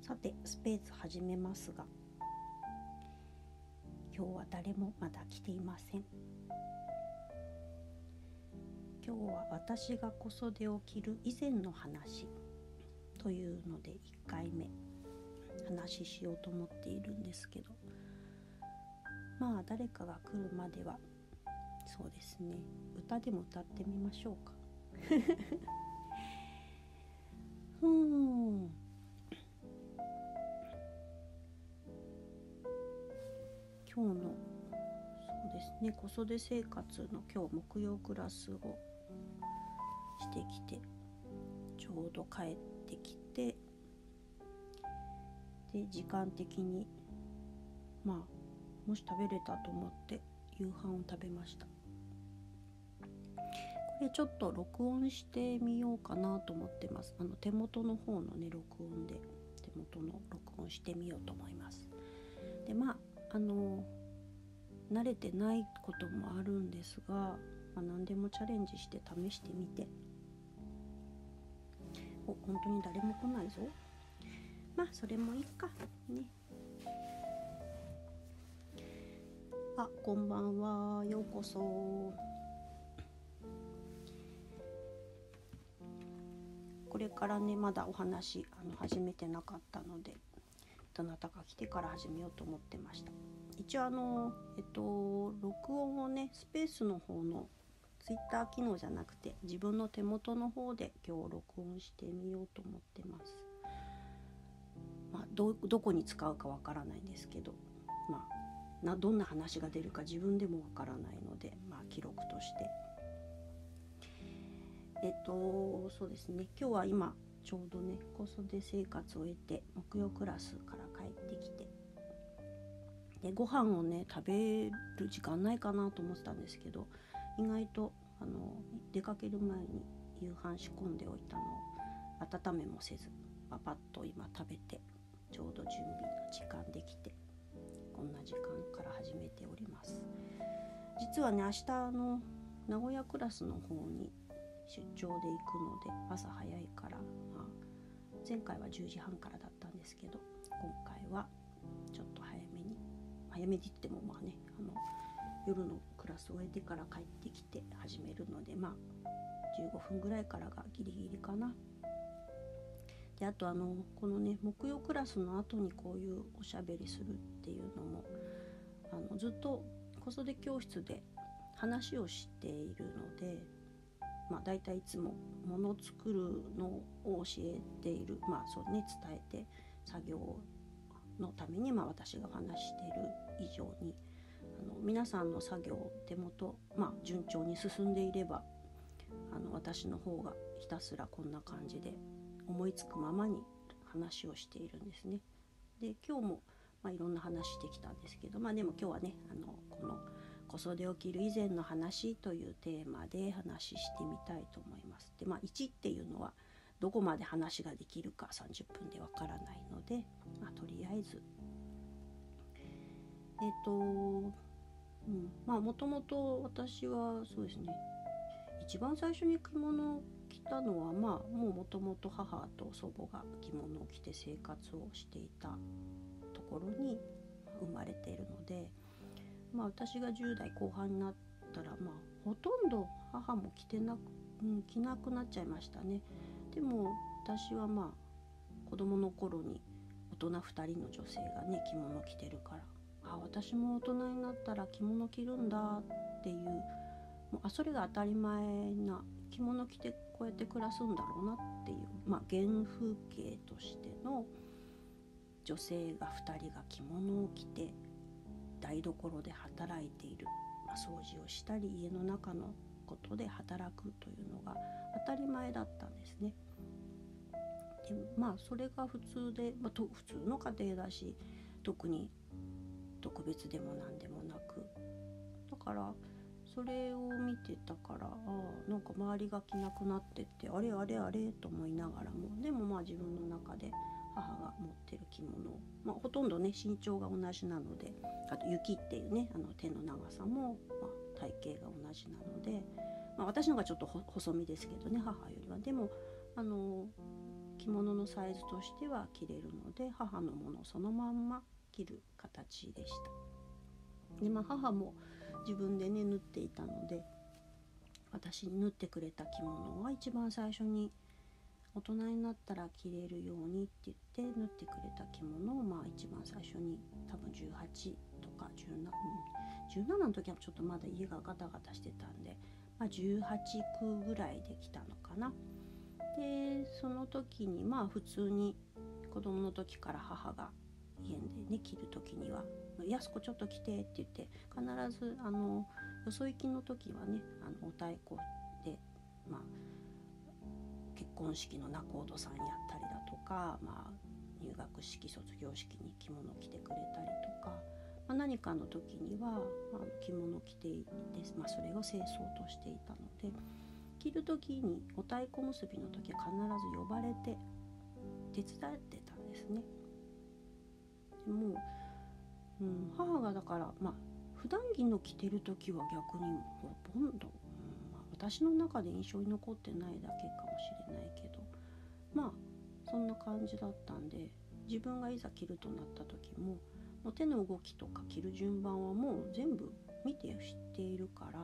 さてスペース始めますが、今日は誰もまだ来ていません。今日は私が子育てを切る以前の話というので1回目話しようと思っているんですけど、まあ誰かが来るまではそうですね、歌でも歌ってみましょうか今日のそうですね、子育て生活の今日木曜クラスをしてきて、ちょうど帰ってきて、で時間的にもし食べれたと思って夕飯を食べました。これちょっと録音してみようかなと思ってます。手元の方のね録音で手元の録音してみようと思います。で慣れてないこともあるんですが、何でもチャレンジして試してみて、本当に誰も来ないぞ。それもいいかね。こんばんは、ようこそ。これからねまだお話始めてなかったので、どなたか来てから始めようと思ってました。一応録音をねスペースの方のツイッター機能じゃなくて自分の手元の方で今日録音してみようと思ってます。どこに使うかわからないんですけど、どんな話が出るか自分でもわからないので、記録としてそうですね、今日は今ちょうどね子育て生活を終えて木曜クラスから帰ってきて、でご飯をね食べる時間ないかなと思ってたんですけど、意外と出かける前に夕飯仕込んでおいたのを温めもせずパパッと今食べて、ちょうど準備の時間できて、こんな時間から始めております。実はね明日名古屋クラスの方に出張で行くので朝早いから、前回は10時半からだったんですけど、今回はちょっと早めに言っても夜のクラスを終えてから帰ってきて始めるので、15分ぐらいからがギリギリかな。であとこのね木曜クラスの後にこういうおしゃべりするっていうのもずっと子育て教室で話をしているので、だいたいいつもものを作るのを教えている、そうね伝えて作業のために私が話している以上に皆さんの作業手元、順調に進んでいれば私の方がひたすらこんな感じで思いつくままに話をしているんですね。で今日もいろんな話してきたんですけど、でも今日はねこの子育てを切る以前の話というテーマで話してみたいと思います。で1っていうのはどこまで話ができるか30分でわからないので、とりあえずもともと私はそうですね、一番最初に着物を着たのはもともと母と祖母が着物を着て生活をしていたところに生まれているので、私が10代後半になったらほとんど母も着なくなっちゃいましたね。でも私は子供の頃に大人2人の女性がね着物着てるから、私も大人になったら着物着るんだっていう、それが当たり前な、着物着てこうやって暮らすんだろうなっていう、原風景としての女性が2人が着物を着て台所で働いている、掃除をしたり家の中のことで働くというのが当たり前だったんですね。でそれが普通で、普通の家庭だし特に特別でも何でもなく、だからそれを見てたから、なんか周りが着なくなってってあれと思いながらも、でも自分の中で母が持ってる着物、ほとんどね身長が同じなので、あと雪っていうね手の長さも、体型が同じなので、私の方がちょっと細身ですけどね母よりは。でも着着物のサイズとしては着れるので、母のものをそのまんま着る形でした。で、母も自分でね縫っていたので、私に縫ってくれた着物は一番最初に大人になったら着れるようにって言って縫ってくれた着物を一番最初に多分18とか17の時はちょっとまだ家がガタガタしてたんで、18区ぐらいできたのかな。でその時に普通に子供の時から母が家でね着る時には「やす子ちょっと着て」って言って必ずよそ行きの時はねお太鼓で結婚式の仲人さんやったりだとか、入学式卒業式に着物着てくれたりとか、何かの時には着物着ていて、それを清掃としていたので、着る時にお太鼓結びの時は必ず呼ばれて手伝ってたんですね。でも母がだから普段着の着てる時は逆にほとんど、私の中で印象に残ってないだけかもしれないけど、そんな感じだったんで、自分がいざ着るとなった時も手の動きとか着る順番はもう全部見て知っているから、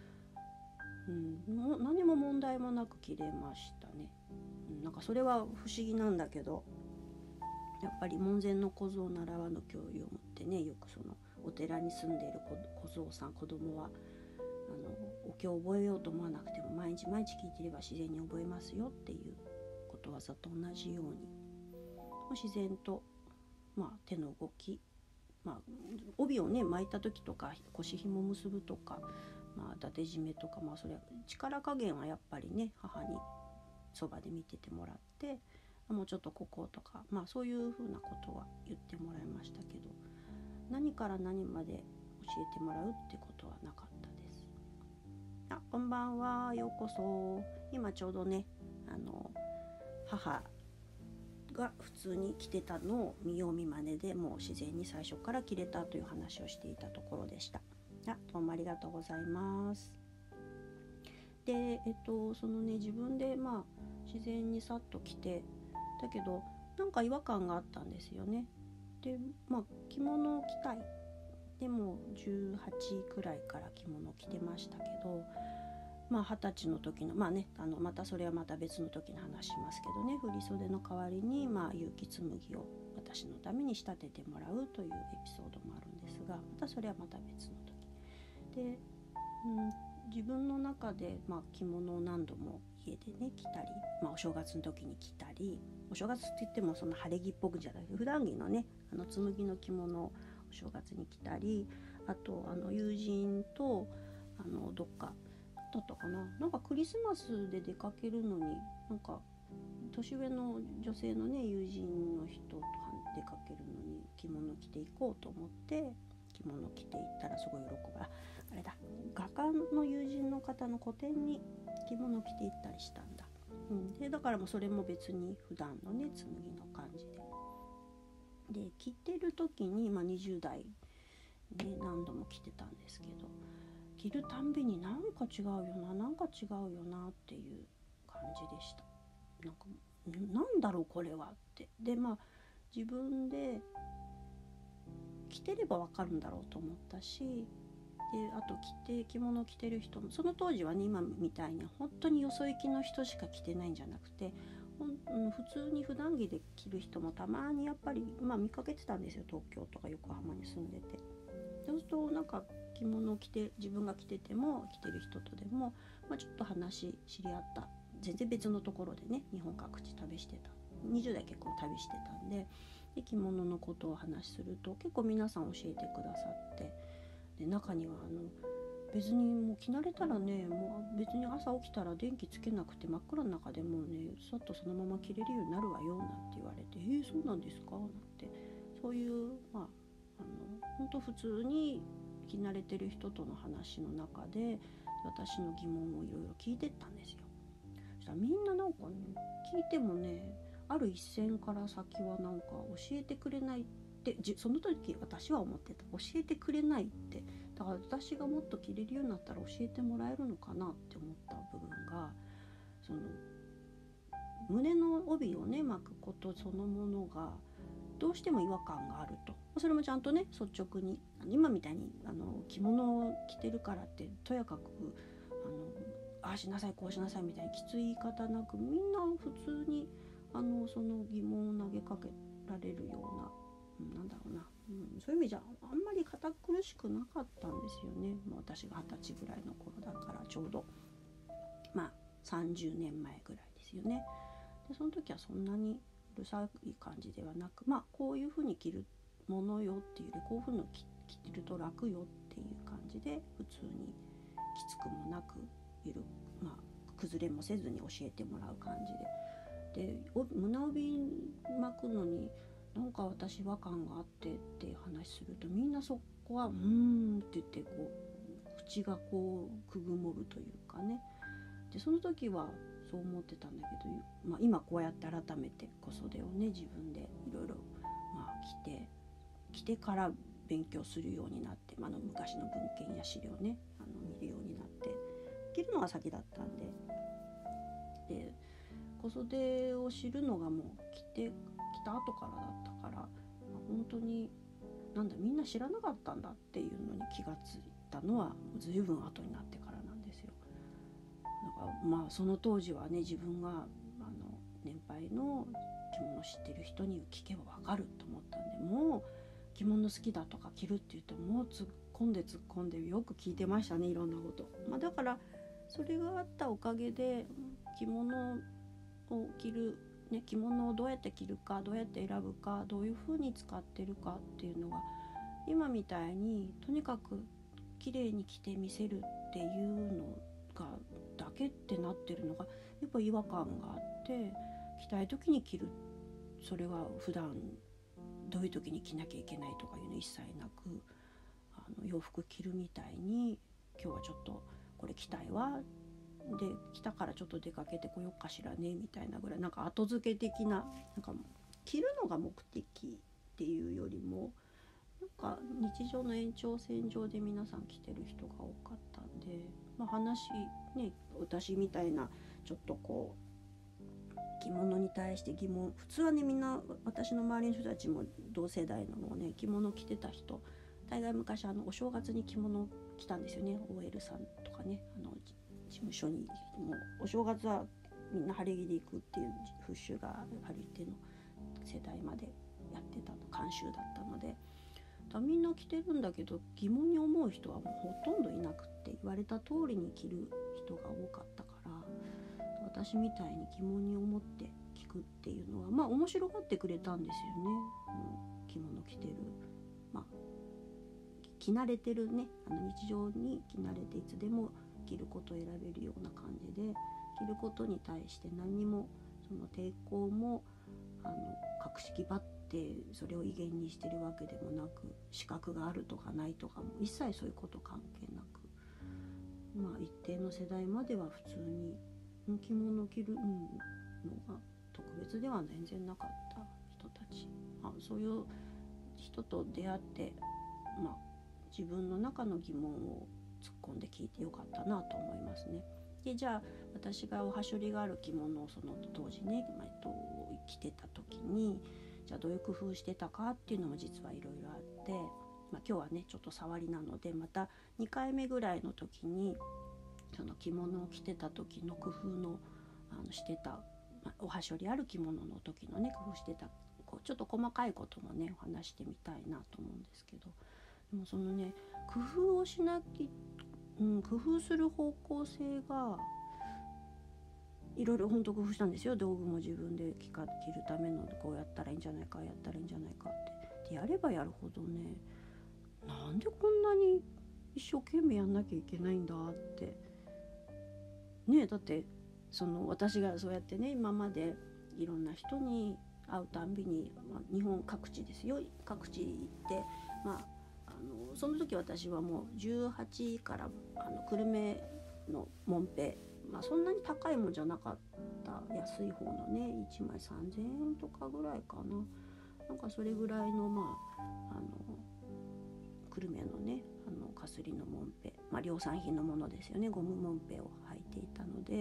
もう何も問題もなく着れましたね。なんかそれは不思議なんだけど、やっぱり門前の小僧ならわぬ教養を持ってね、よくそのお寺に住んでいる小僧さん、子供はお経を覚えようと思わなくても毎日毎日聞いてれば自然に覚えますよっていうことわざと同じように、自然と、手の動き、帯をね巻いた時とか腰紐結ぶとか、伊達締めとか、それは力加減はやっぱりね母にそばで見ててもらって、もうちょっとこことか、そういうふうなことは言ってもらいましたけど、何から何まで教えてもらうってことはなかったです。こんばんは、ようこそ。今ちょうどね母が普通に着てたのを見よう見まねでもう自然に最初から着れたという話をしていたところでした。どうもありがとうございます。で、そのね自分で自然にさっと着て、だけどなんか違和感があったんですよね。で着物を着たい、でも18くらいから着物を着てましたけど、20歳の時のまたそれはまた別の時に話しますけどね、振袖の代わりに結城紬を私のために仕立ててもらうというエピソードもあるんですが、またそれはまた別の時で、自分の中で着物を何度も家でね着たり、お正月の時に着たり、お正月って言ってもその晴れ着っぽくじゃなくて普段着のね紬の着物をお正月に着たり、あと友人とどっかだったかな、なんかクリスマスで出かけるのに、なんか年上の女性のね友人の人と出かけるのに着物着ていこうと思って着物着ていったらすごい喜ばあれだ画家の友人の方の個展に着物着ていったりしたんだ。でだからもうそれも別に普段のね紬の感じで着てる時に20代ね何度も着てたんですけど、着るたんびになんか違うよな、なんか違うよなっていう感じでした。なんだろうこれはって。で自分で着てればわかるんだろうと思ったし、であと着物着てる人もその当時はね今みたいに本当によそ行きの人しか着てないんじゃなくて、普通に普段着で着る人もたまにやっぱり見かけてたんですよ、東京とか横浜に住んでて。そうするとなんか着物を着て自分が着てても着てる人とでも、ちょっと知り合った全然別のところでね日本各地旅してた20代結構旅してたんで、着物のことを話すると結構皆さん教えてくださって、で中には別にもう着慣れたらね、もう別に朝起きたら電気つけなくて真っ暗の中でもうねさっとそのまま着れるようになるわよなんて言われて、そうなんですかなんて、そういう本当普通に着慣れてる人との話の中で私の疑問をいろいろ聞いてったんですよ。そしたらみんななんかね聞いてもね、ある一線から先はなんか教えてくれないってその時私は思ってた。教えてくれないって、だから私がもっと着れるようになったら教えてもらえるのかなって思った部分が、 胸の帯をね巻くことそのものがどうしても違和感があると。それもちゃんとね率直に、今みたいに着物を着てるからってとやかくああしなさいこうしなさいみたいにきつい言い方なく、みんな普通にその疑問を投げかけられるような、なんだろうな、そういう意味じゃあんまり堅苦しくなかったんですよね。もう私が20歳ぐらいの頃だから、ちょうど30年前ぐらいですよね。でその時はそんなにうるさい感じではなく、こういう風に着るものよっていうより、こういう風に着ると楽よっていう感じで、普通にきつくもなく崩れもせずに教えてもらう感じで、胸帯巻くのになんか私違和感があってって話すると、みんなそこはって言って口がくぐもるというかね。でその時はそう思ってたんだけど、今こうやって改めて小袖をね自分でいろいろ着てから勉強するようになって、昔の文献や資料ね見るようになって、着るのが先だったんで、小袖を知るのがもう着た後からだったから、本当にみんな知らなかったんだっていうのに気がついたのはずいぶん後になってからなんですよ。だからその当時はね、自分が年配の着物知ってる人に聞けばわかると思ったんで、もう着物好きだとか着るって言うともう突っ込んでよく聞いてましたね、いろんなこと。だからそれがあったおかげで着物を着る、着物をどうやって着るか、どうやって選ぶか、どういう風に使ってるかっていうのが、今みたいにとにかく綺麗に着てみせるっていうのがだけってなってるのがやっぱ違和感があって、着たい時に着る、それは普段どういう時に着なきゃいけないとかいうの一切なく、洋服着るみたいに今日はちょっとこれ着たいわで着たからちょっと出かけてこようかしらねみたいなぐらい、後付け的な、着るのが目的っていうよりも日常の延長線上で皆さん着てる人が多かったんで、話ね、私みたいなちょっと着物に対して疑問、普通はねみんな私の周りの人たちも同世代のもね着物着てた人、大概昔お正月に着物着たんですよね。 OL さんとかね、事務所にもうお正月はみんな晴れ着で行くっていう風習がある一定の世代までやってた慣習だったので、みんな着てるんだけど疑問に思う人はもうほとんどいなくって、言われた通りに着る人が多かったから、私みたいに疑問に思って聞くっていうのは面白がってくれたんですよね。着物着てる、着慣れてるね、日常に着慣れていつでも着ることを選べるような感じで、着ることに対して何にもその抵抗も格式ばってそれを威厳にしてるわけでもなく、資格があるとかないとかも一切そういうこと関係なく、一定の世代までは普通に着物を着るのが特別では全然なかった人たち、そういう人と出会って、自分の中の疑問を突っ込んで聞いてよかったなと思いますね。でじゃあ私がおはしょりがある着物をその当時ね、着てた時にじゃあどういう工夫してたかっていうのも実はいろいろあって、今日はねちょっと触りなので、また2回目ぐらいの時にその着物を着てた時の工夫のしてた、おはしょりある着物の時のね工夫してたちょっと細かいこともねお話してみたいなと思うんですけど、でもそのね工夫をしなき工夫する方向性がいろいろ本当工夫したんですよ。道具も自分で着るためのこうやったらいいんじゃないか、やったらいいんじゃないかってでやればやるほどね、なんでこんなに一生懸命やんなきゃいけないんだってね。だって私がそうやってね今までいろんな人に会うたんびに、日本各地ですよ、各地行ってその時私はもう18から久留米のもんぺ、そんなに高いもんじゃなかった安い方のね1枚3000円とかぐらいかな、それぐらいの久留米のねかすりのもんぺ、量産品のものですよね、ゴムもんぺを履いていたので、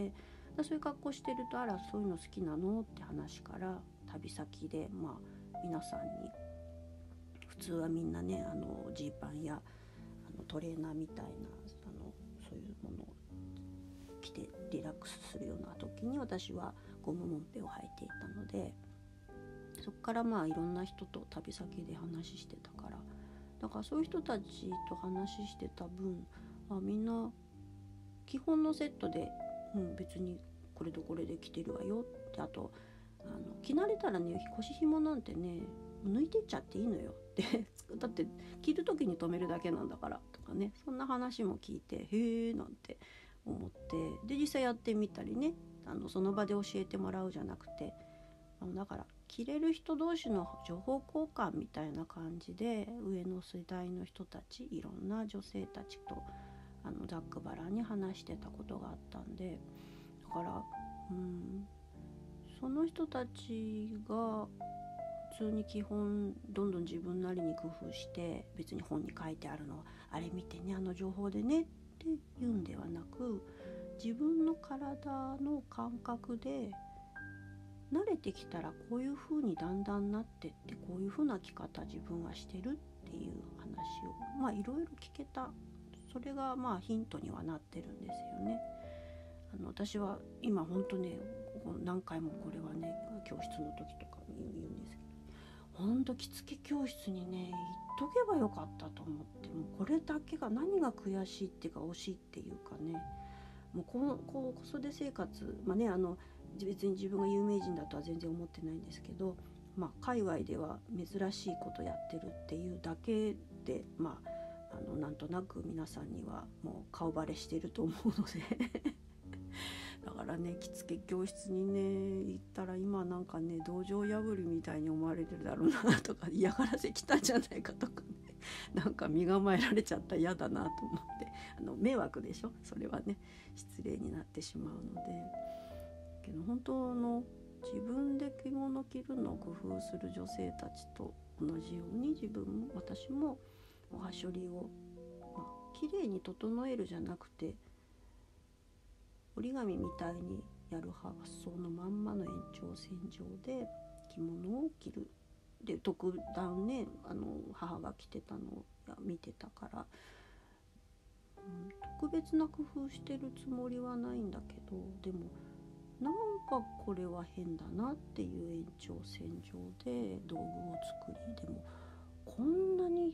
そういう格好してると、あらそういうの好きなのって話から、旅先で皆さんに、普通はみんなねジーパンやトレーナーみたいなそういうものを着てリラックスするような時に、私はゴムもんぺを履いていたので、そこからいろんな人と旅先で話してたから、だからそういう人たちと話してた分、みんな基本のセットで、別にこれとこれで着てるわよって、あと着慣れたらね、腰紐なんてね抜いてっちゃっていいのよってだって着る時に留めるだけなんだからとかね、そんな話も聞いて、へーなんて思って、で実際やってみたりね、その場で教えてもらうじゃなくて、だから着れる人同士の情報交換みたいな感じで、上の世代の人たち、いろんな女性たちとざっくばらんに話してたことがあったんで、だからその人たちが普通に基本どんどん自分なりに工夫して、別に本に書いてあるのはあれ見てね、情報でねって言うんではなく、自分の体の感覚で慣れてきたらこういう風にだんだんなってって、こういう風な着方自分はしてるっていう話をいろいろ聞けた。それがヒントにはなってるんですよね。私は今本当ね、何回もこれはね教室の時とか言うんですけど、本当着付け教室にね行っとけばよかったと思って、もうこれだけが何が悔しいっていうか惜しいっていうかね、もう子育て生活別に自分が有名人だとは全然思ってないんですけど、界隈では珍しいことやってるっていうだけで、なんとなく皆さんにはもう顔バレしてると思うのでだからね、着付け教室にね行ったら、今なんかね道場破りみたいに思われてるだろうなとか、嫌がらせ来たんじゃないかとかね、なんか身構えられちゃったら嫌だなと思って、迷惑でしょ、それはね、失礼になってしまうので。けど本当の自分で着物着るのを工夫する女性たちと同じように、私もおはしょりを綺麗に整えるじゃなくて、折り紙みたいにやる発想のまんまの延長線上で着物を着る。で特段ね母が着てたのを見てたから、特別な工夫してるつもりはないんだけど、でもなんかこれは変だなっていう延長線上で道具を作り、でもこんなに、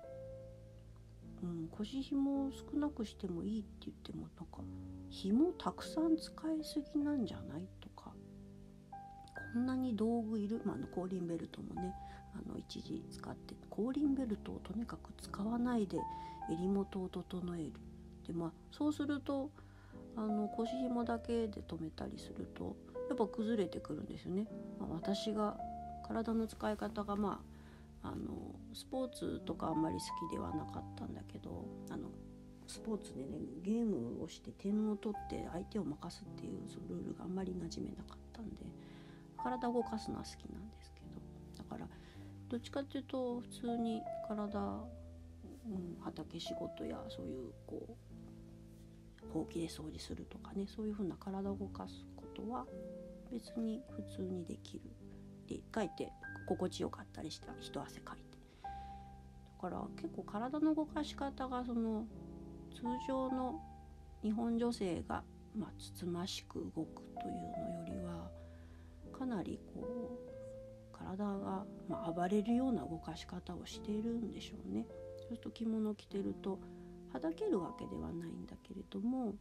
腰紐を少なくしてもいいって言っても、なんか紐たくさん使いすぎなんじゃないとか、こんなに道具いる、後輪ベルトもね一時使って、後輪ベルトをとにかく使わないで襟元を整える。でそうすると腰紐だけで留めたりするとやっぱ崩れてくるんですよね。私が体の使い方がスポーツとかあんまり好きではなかったんだけど、スポーツでねゲームをして点を取って相手を任すっていうそのルールがあんまり馴染めなかったんで、体を動かすのは好きなんですけど、だからどっちかっていうと普通に畑仕事やそういうほうきで掃除するとかね、そういう風な体を動かすことは別に普通にできる。でかえって心地よかったりした、一汗かいて。だから結構体の動かし方が通常の日本女性がつつましく動くというのよりは、かなり体が暴れるような動かし方をしているんでしょうね。そうすると着物を着てるとはだけるわけではないんだけれども、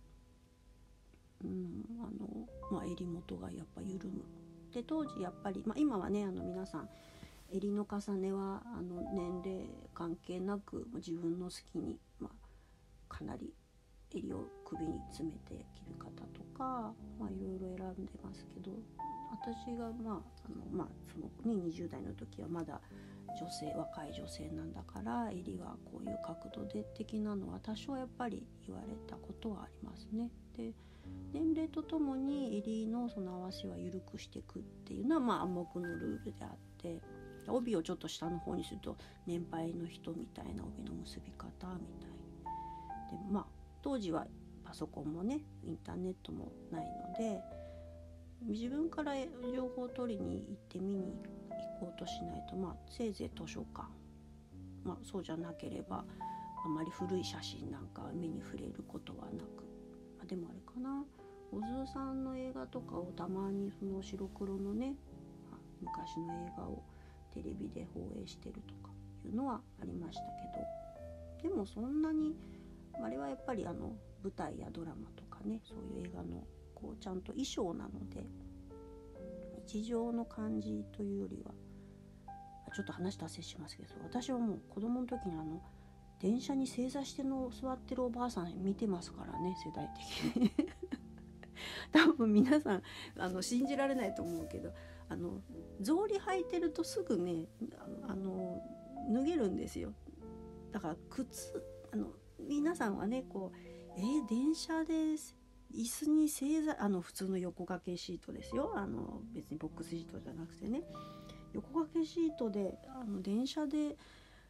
襟元がやっぱ緩む。で当時やっぱり、今はね皆さん襟の重ねは年齢関係なく自分の好きに、かなり襟を首に詰めて着る方とかいろいろ選んでますけど、私がその20代の時はまだ若い女性なんだから、襟はこういう角度で的なのは多少やっぱり言われたことはありますね。で年齢とともに襟のその合わせは緩くしていくっていうのは暗黙のルールであって、帯をちょっと下の方にすると年配の人みたいな帯の結び方みたいで、当時はパソコンもねインターネットもないので、自分から情報を取りに行って見に行こうとしないと、せいぜい図書館、そうじゃなければあまり古い写真なんか目に触れることはなく、でもあれかな、小津さんの映画とかをたまにその白黒のね昔の映画をテレビで放映してるとかいうのはありましたけど、でもそんなにあれはやっぱり舞台やドラマとかね、そういう映画のこうちゃんと衣装なので、日常の感じというよりは、ちょっと話脱線しますけど、私はもう子供の時に電車に正座して座ってるおばあさん見てますからね、世代的に多分皆さん信じられないと思うけど、草履履いてるとすぐね脱げるんですよ。だから靴皆さんはねこう電車で椅子に正座普通の横掛けシートですよ、別にボックスシートじゃなくてね、横掛けシートで電車でもう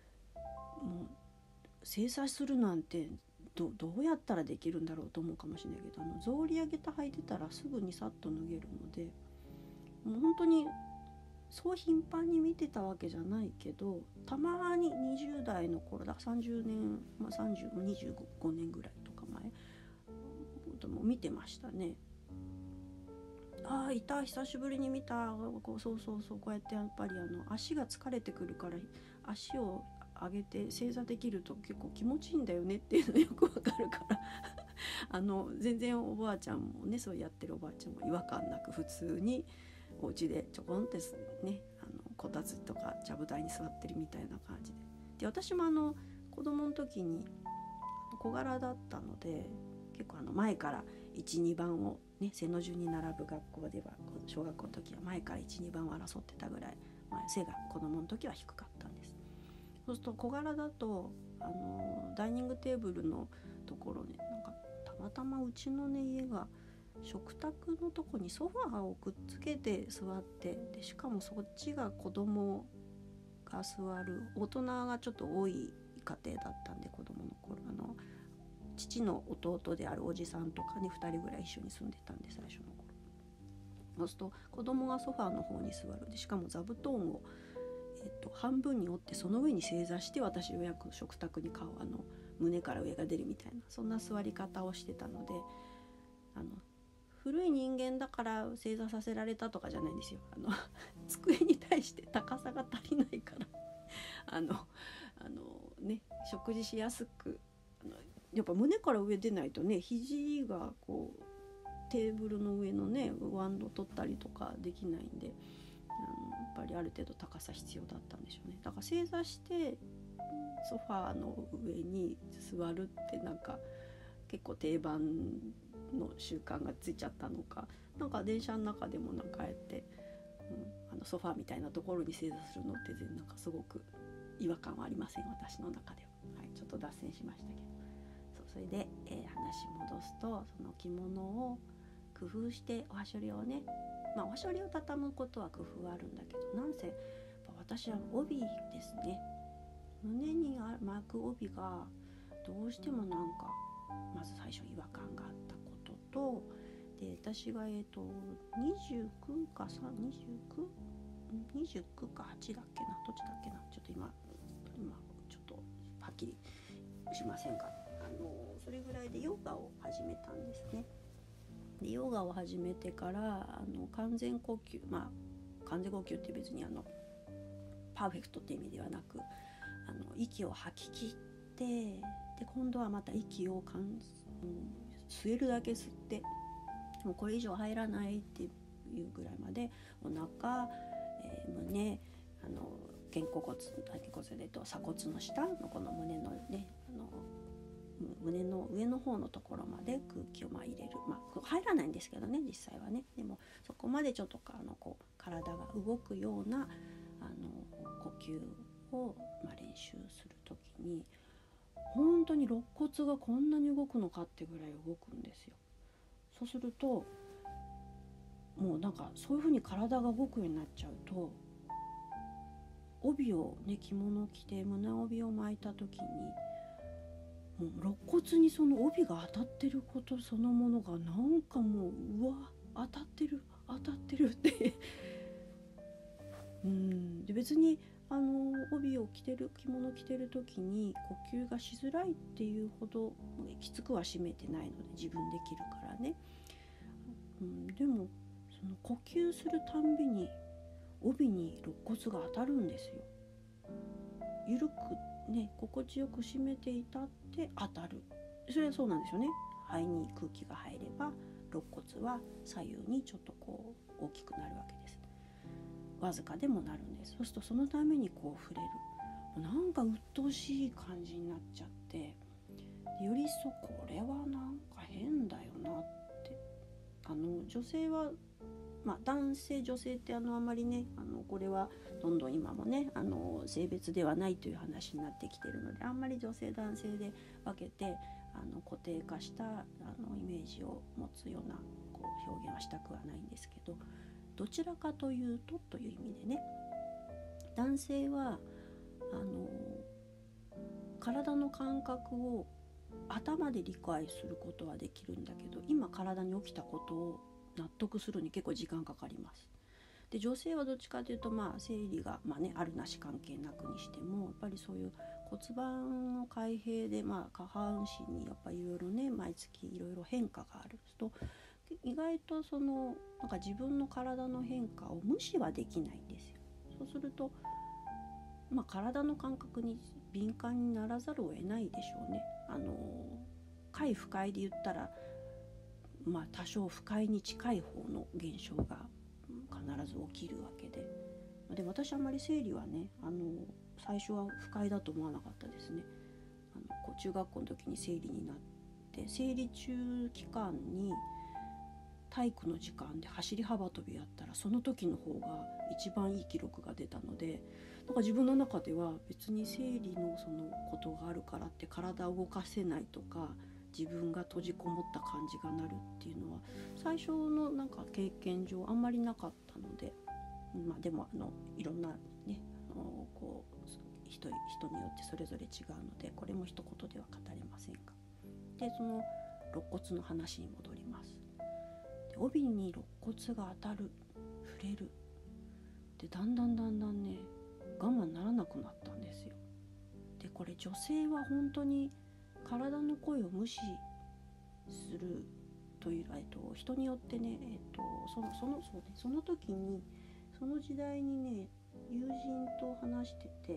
正座するなんてどうやったらできるんだろうと思うかもしれないけど、草履上げた履いてたらすぐにさっと脱げるので、もう本当にそう頻繁に見てたわけじゃないけど、たまに20代の頃だ30年、25年ぐらいとか前も見てましたね。いた、久しぶりに見た。そうこうやってやっぱり足が疲れてくるから足を上げて正座できると結構気持ちいいんだよねっていうのよくわかるから全然おばあちゃんもね、そうやってるおばあちゃんも違和感なく普通にお家でちょこんってねこたつとかちゃぶ台に座ってるみたいな感じで、私も子供の時に小柄だったので結構前から 1,2 番をね背の順に並ぶ学校では小学校の時は前から 1,2 番を争ってたぐらい、背が子供の時は低かったんです。そうすると小柄だとダイニングテーブルのところにたまたまうちのね家が食卓のとこにソファーをくっつけて座って、でしかもそっちが子供が座る、大人がちょっと多い家庭だったんで、子供の頃父の弟であるおじさんとかね2人ぐらい一緒に住んでたんで、最初の頃そうすると子供がソファーの方に座る、でしかも座布団を半分に折ってその上に正座して、私ようやく食卓に顔胸から上が出るみたいな、そんな座り方をしてたので、古い人間だから正座させられたとかじゃないんですよ。机に対して高さが足りないからね、食事しやすくやっぱ胸から上出ないとね、肘がこうテーブルの上のねワンド取ったりとかできないんで、やっぱりある程度高さ必要だったんでしょうね。だから正座してソファーの上に座るって結構定番の習慣がついちゃったのか、電車の中でもああやって、ソファーみたいなところに正座するのってすごく違和感はありません、私の中では。ちょっと脱線しましたけど、それで、話戻すと、その着物を工夫しておはしょりをね、おはしょりを畳むことは工夫はあるんだけど、なんせ私は帯ですね、胸に巻く帯がどうしてもまず最初違和感があったことと、で私が29か29か8だっけな、どっちだっけな、ちょっと今ちょっとはっきりしませんが、それぐらいでヨガを始めたんですね。でヨガを始めてから完全呼吸、完全呼吸って別にパーフェクトって意味ではなく、息を吐き切って、で今度はまた息を吸えるだけ吸って、もうこれ以上入らないっていうぐらいまでお腹、胸、肩甲骨、鎖骨の下のこの胸のね胸の上の方のところまで空気を入れる、入らないんですけどね実際はね、でもそこまでちょっと体が動くような呼吸を、練習するときに本当に肋骨がこんなに動くのかってぐらい動くんですよ。そうするともうそういう風に体が動くようになっちゃうと、帯をね着物を着て胸帯を巻いた時にもう肋骨にその帯が当たってることそのものがなんかもう、うわ当たってるってで別に帯を着てる着物着てる時に呼吸がしづらいっていうほどきつくは締めてないので自分できるからね、でもその呼吸するたんびに帯に肋骨が当たるんですよ。緩くね心地よく締めていたって当たる。それはそうなんですよね。肺に空気が入れば肋骨は左右にちょっとこう大きくなるわけです。わずかでもなるんです。そうするとそのためにこう触れる、なんか鬱陶しい感じになっちゃって、より一層これはなんか変だよなって。女性は男性女性ってあんまりねこれはどんどん今もね性別ではないという話になってきているので、あんまり女性男性で分けて固定化したイメージを持つようなこう表現はしたくはないんですけど、どちらかというとという意味でね、男性は体の感覚を頭で理解することはできるんだけど、今体に起きたことを納得するに結構時間かかります。で女性はどっちかというと生理が、あるなし関係なくにしてもやっぱりそういう骨盤の開閉で、下半身にやっぱりいろいろね毎月いろいろ変化があると、意外となんか自分の体の変化を無視はできないんですよ。そうすると体の感覚に敏感にならざるを得ないでしょうね。快不快で言ったら多少不快に近い方の現象が必ず起きるわけで、私あんまり生理はね最初は不快だと思わなかったですね。中学校の時に生理になって、生理中期間に体育の時間で走り幅跳びやったらその時の方が一番いい記録が出たので、なんか自分の中では別に生理のそのことがあるからって体を動かせないとか自分が閉じこもった感じがなるっていうのは最初のなんか経験上あんまりなかったので、でもいろんなねこう人によってそれぞれ違うのでこれも一言では語れませんが、でその肋骨の話に戻ります。で帯に肋骨が当たる触れるでだんだんね我慢ならなくなったんですよ。でこれ女性は本当に体の声を無視するという、人によってね、その時にその時代にね友人と話してて、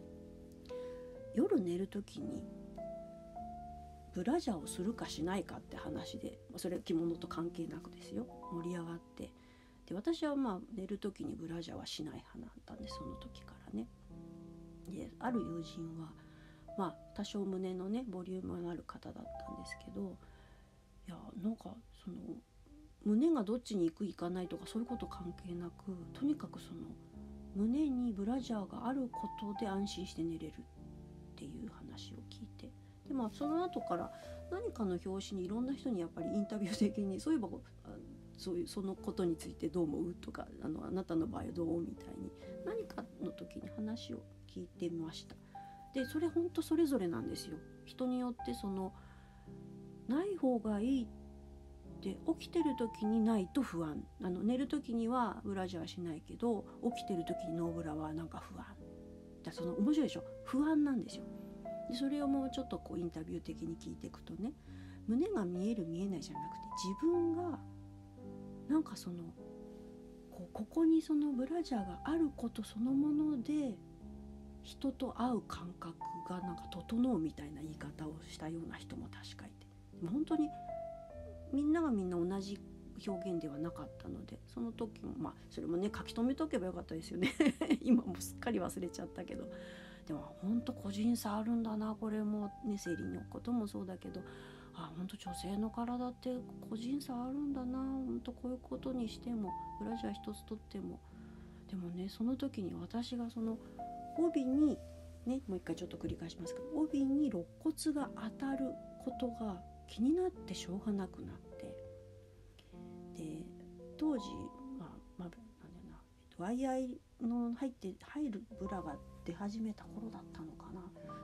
夜寝る時にブラジャーをするかしないかって話で、それ着物と関係なくですよ盛り上がって、で私は寝る時にブラジャーはしない派だったんで、その時からね。である友人は多少胸のねボリュームのある方だったんですけど、いやなんかその胸がどっちに行く行かないとかそういうこと関係なく、とにかくその胸にブラジャーがあることで安心して寝れるっていう話を聞いて、でその後から何かの表紙にいろんな人にやっぱりインタビュー的にそういえばそのことについてどう思うとかあなたの場合はどうみたいに何かの時に話を聞いてみました。でそれ本当それぞれなんですよ。人によってない方がいいって起きてる時にないと不安、寝る時にはブラジャーしないけど起きてる時にノーブラはなんか不安だ。面白いでしょ、不安なんですよ。でそれをもうちょっとインタビュー的に聞いていくとね、胸が見える見えないじゃなくて自分がなんかここにそのブラジャーがあることそのもので人と会う感覚がなんか整うみたいな言い方をしたような人も確かいて、でも本当にみんながみんな同じ表現ではなかったので、その時もそれもね書き留めとけばよかったですよね今もうすっかり忘れちゃったけど、でも本当個人差あるんだな。これもね生理のこともそうだけど、本当女性の体って個人差あるんだな。本当こういうことにしてもブラジャー一つとっても、でもねその時に私がその帯にねもう一回ちょっと繰り返しますけど、帯に肋骨が当たることが気になってしょうがなくなって、で当時なんだよな、ワイヤーの入るブラが出始めた頃だったのかな。でね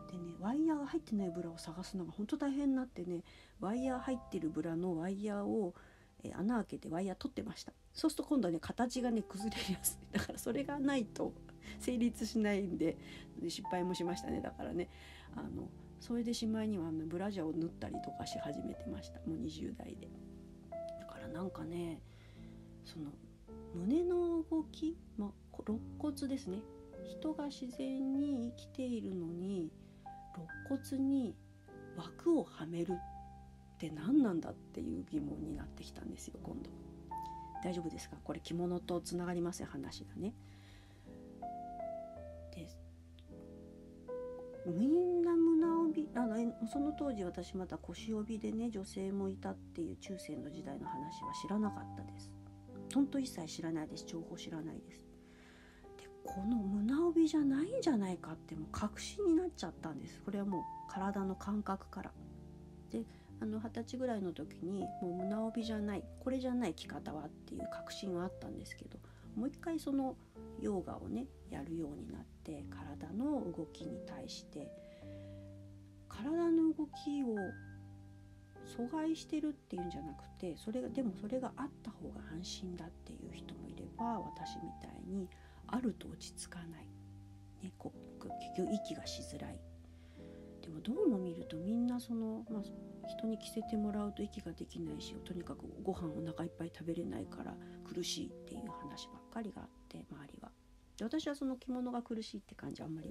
ワイヤーが入ってないブラを探すのが本当大変になってね、ワイヤー入ってるブラのワイヤーを穴開けてワイヤー取ってました。そうすると今度はね形がね崩れやすい。だからそれがないと成立しないんで失敗もしましたね。だからねそれでしまいにはブラジャーを縫ったりとかし始めてました。もう20代で。だからなんかねその胸の動き、肋骨ですね。人が自然に生きているのに肋骨に枠をはめるって何なんだっていう疑問になってきたんですよ今度。大丈夫ですか？これ着物とつながりません話がね。でみんな胸帯その当時私また腰帯でね女性もいたっていう中世の時代の話は知らなかったです。本当一切知らないです。情報知らないです。でこの胸帯じゃないんじゃないかってもう確信になっちゃったんです。これはもう体の感覚から。で20歳ぐらいの時にもう胸帯じゃない、これじゃない着方はっていう確信はあったんですけど、もう一回そのヨガをねやるようになって体の動きに対して体の動きを阻害してるっていうんじゃなくて、それがあった方が安心だっていう人もいれば、私みたいにあると落ち着かない、ね、結局息がしづらい。でもどうも見るとみんな人に着せてもらうと息ができないし、とにかくご飯お腹いっぱい食べれないから苦しいっていう話ばっかりがあって、周りは。で私はその着物が苦しいって感じあんまり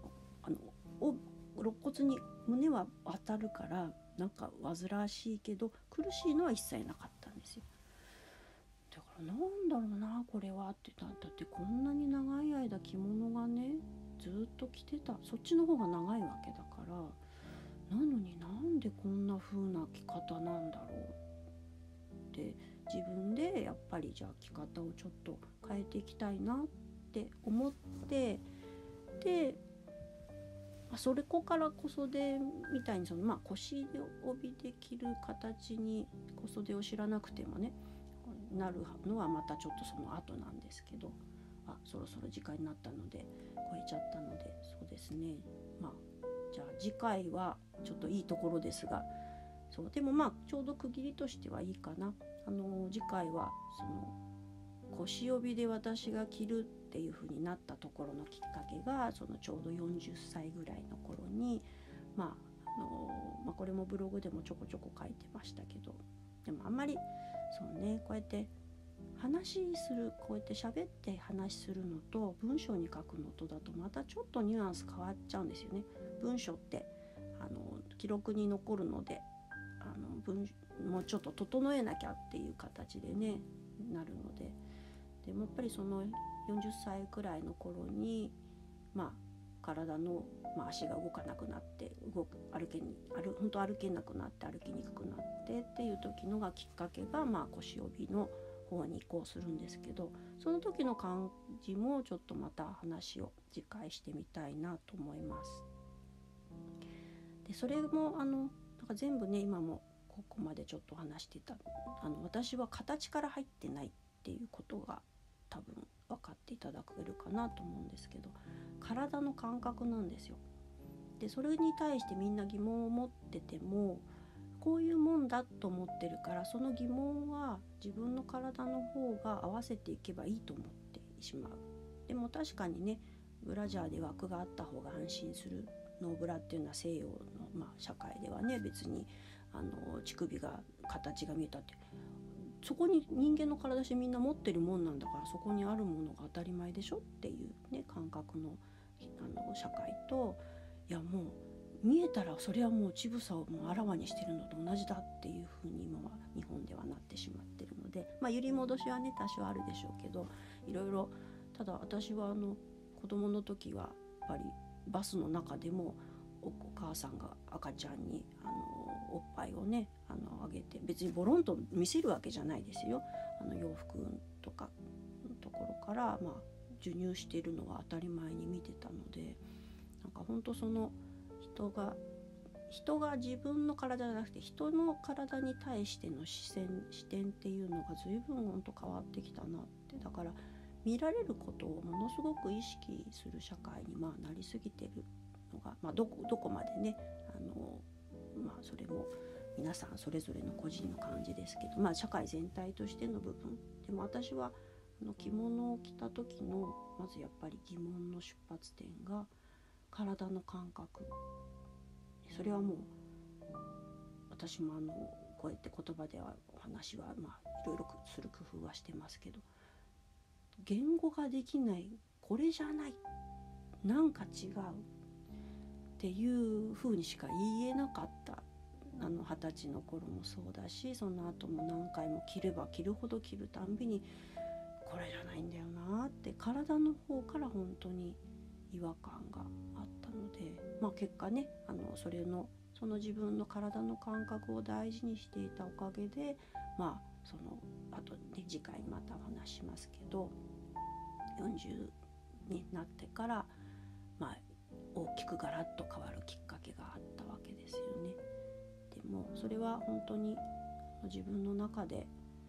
肋骨に胸は当たるからなんか煩わしいけど苦しいのは一切なかったんですよ。だからなんだろうなこれはって。だってこんなに長い間着物がねずっと着てた、そっちの方が長いわけだから、なのになんでこんな風な着方なんだろうって自分でやっぱりじゃあ着方をちょっと変えていきたいなって思って、でそれから小袖みたいに腰帯で着る形に小袖を知らなくてもねなるのはまたちょっとその後なんですけど、そろそろ時間になったので超えちゃったので、そうですね、じゃあ次回はちょっといいところですが、そうでもちょうど区切りとしてはいいかな。次回はその腰帯で私が着るっていう風になったところのきっかけがそのちょうど40歳ぐらいの頃にこれもブログでもちょこちょこ書いてましたけど、でもあんまりそうねこうやってこうやって喋って話するのと文章に書くのとだとまたちょっとニュアンス変わっちゃうんですよね。文章って記録に残るのでもうちょっと整えなきゃっていう形でねなるので、でもやっぱりその40歳くらいの頃に体の、足が動かなくなって本当歩けなくなって歩きにくくなってっていう時のがきっかけが腰帯の方に移行するんですけど、その時の感じもちょっとまた話を次回してみたいなと思います。でそれもなんか全部ね今もここまでちょっと話してた私は形から入ってないっていうことが多分分かっていただけるかなと思うんですけど、体の感覚なんですよ。でそれに対してみんな疑問を持っててもこういうもんだと思ってるから、その疑問は自分の体の方が合わせていけばいいと思ってしまう。でも確かにねブラジャーで枠があった方が安心する。ノーブラっていうのは西洋の、社会ではね別に乳首が形が見えたってそこに人間の体してみんな持ってるもんなんだから、そこにあるものが当たり前でしょっていうね感覚の社会と、いやもう見えたらそれはもう乳房をもうあらわにしてるのと同じだっていう風に今は日本ではなってしまってるので、揺り戻しはね多少あるでしょうけど、いろいろ。ただ私は子供の時はやっぱりバスの中でもお母さんが赤ちゃんにおっぱいをねあげて、別にボロンと見せるわけじゃないですよ。洋服とかのところから授乳しているのは当たり前に見てたので、なんか本当その人が自分の体じゃなくて人の体に対しての視点っていうのが随分本当変わってきたなって。だから見られることをものすごく意識する社会になりすぎてるのが、どこまでねそれも皆さんそれぞれの個人の感じですけど、社会全体としての部分でも、私は着物を着た時のまずやっぱり疑問の出発点が体の感覚。それはもう私もこうやって言葉ではお話はいろいろする工夫はしてますけど、言語ができない、これじゃない、なんか違うっていう風にしか言えなかった。20歳の頃もそうだし、その後も何回も着れば着るほど着るたんびにこれじゃないんだよなって体の方から本当に違和感があったので、結果ねその自分の体の感覚を大事にしていたおかげで、その後ね次回またお話しますけど、40になってから大きくガラッと変わるきっかけがあったわけですよね。でもそれは本当に自分の中で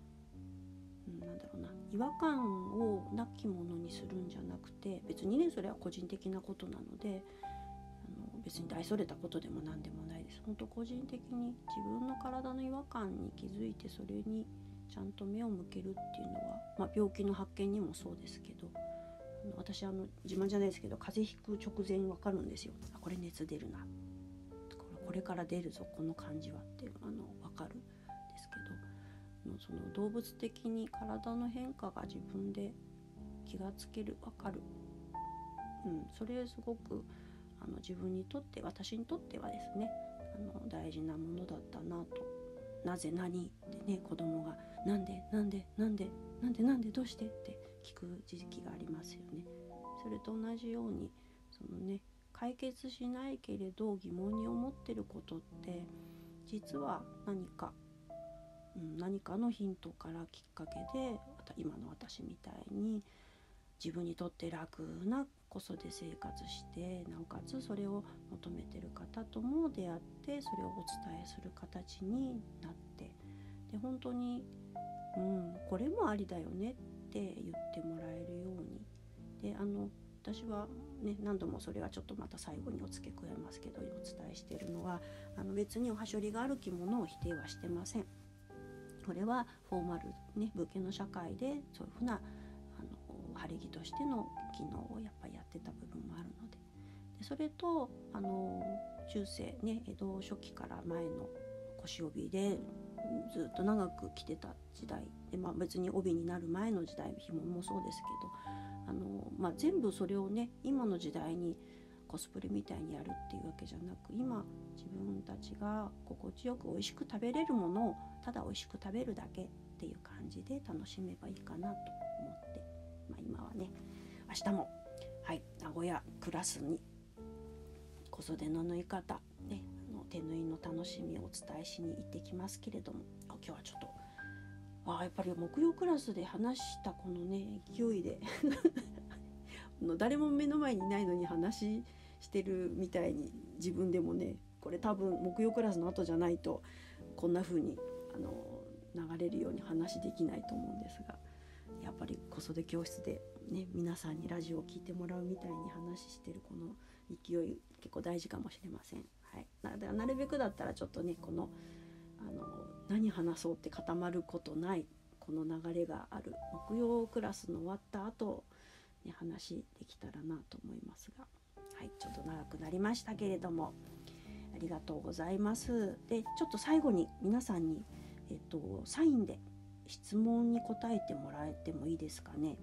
違和感をなきものにするんじゃなくて、別にねそれは個人的なことなので別に大それたことでも何でもないです。本当個人的に自分の体の違和感に気づいて、それにちゃんと目を向けるっていうのは、病気の発見にもそうですけど、私自慢じゃないですけど、風邪ひく直前分かるんですよ。これ熱出るな、これから出るぞこの感じはって分かるんですけど、その動物的に体の変化が自分で気がつける、分かる、それすごく自分にとって、私にとってはですね大事なものだったなと。なぜ何ってね、子供がなんでどうしてって聞く時期がありますよね。それと同じように解決しないけれど疑問に思ってることって実は何かのヒントからきっかけで、今の私みたいに自分にとって楽な子育て生活して、なおかつそれを求めてる方とも出会って、それをお伝えする形になって、で本当に、これもありだよねって言ってもらえるように。で私はね、何度もそれはちょっとまた最後にお付け加えますけど、お伝えしているのは別におはしょりがある着物を否定はしてません。これはフォーマルね、武家の社会でそういうふうな晴れ着としての機能をやっぱりやってた部分もあるので、それと中世ね、江戸初期から前の腰帯でずっと長く着てた時代で、別に帯になる前の時代、紐もそうですけど全部それをね今の時代にコスプレみたいにやるっていうわけじゃなく、今自分たちが心地よく美味しく食べれるものをただ美味しく食べるだけっていう感じで楽しめばいいかなと思って、今はね明日も名古屋クラスに小袖の縫い方、手縫いの楽しみをお伝えしに行ってきますけれども、今日はちょっとやっぱり木曜クラスで話したこのね勢いで誰も目の前にいないのに話してるみたいに自分でもね、これ多分木曜クラスの後じゃないとこんな風に流れるように話できないと思うんですが、やっぱり子育て教室でね皆さんにラジオを聞いてもらうみたいに話してるこの勢い結構大事かもしれません。なるべくだったらちょっとね何話そうって固まることないこの流れがある木曜クラスの終わった後に話できたらなと思いますが、ちょっと長くなりましたけれどもありがとうございます。でちょっと最後に皆さんに、サインで質問に答えてもらえてもいいですかね。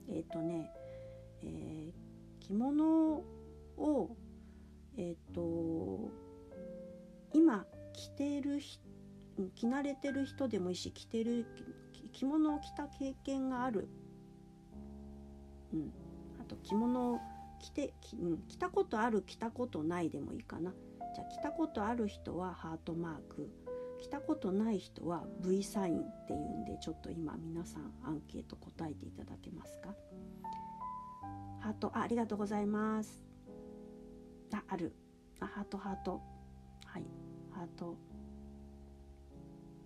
着物を今着慣れてる人でもいいし、着物を着た経験がある、あと着物を着たことある着たことないでもいいかな。じゃあ着たことある人はハートマーク、着たことない人は V サインっていうんで、ちょっと今皆さんアンケート答えていただけますか。ハート、ありがとうございます。ある、ハート、ハート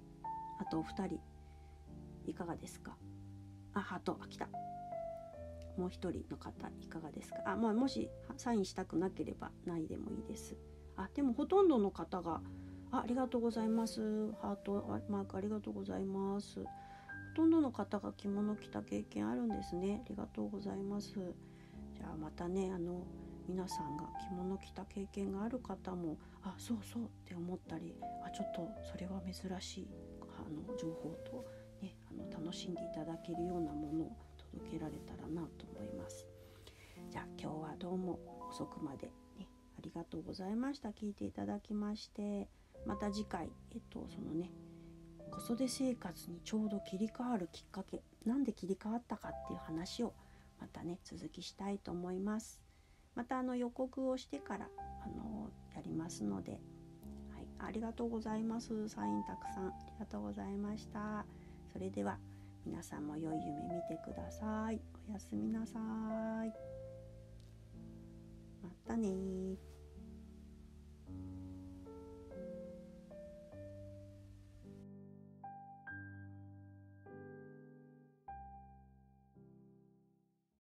あとお二人いかがですか。ハート、来た。 もう一人の方いかがですか？もしサインしたくなければないでもいいです。でもほとんどの方がありがとうございます。ハートマークありがとうございます。ほとんどの方が着物着た経験あるんですね。ありがとうございます。じゃあまたね、皆さんが着物着た経験がある方もそうそうって思ったり、ちょっとそれは珍しい情報と、ね、楽しんでいただけるようなものを届けられたらなと思います。じゃあ今日はどうも遅くまで、ね、ありがとうございました。聞いていただきまして、また次回そのね、子育て生活にちょうど切り替わるきっかけ、なんで切り替わったかっていう話をまたね続きしたいと思います。また予告をしてからやりますので、はい、ありがとうございます。サインたくさんありがとうございました。それでは皆さんも良い夢見てください。おやすみなさい。またね。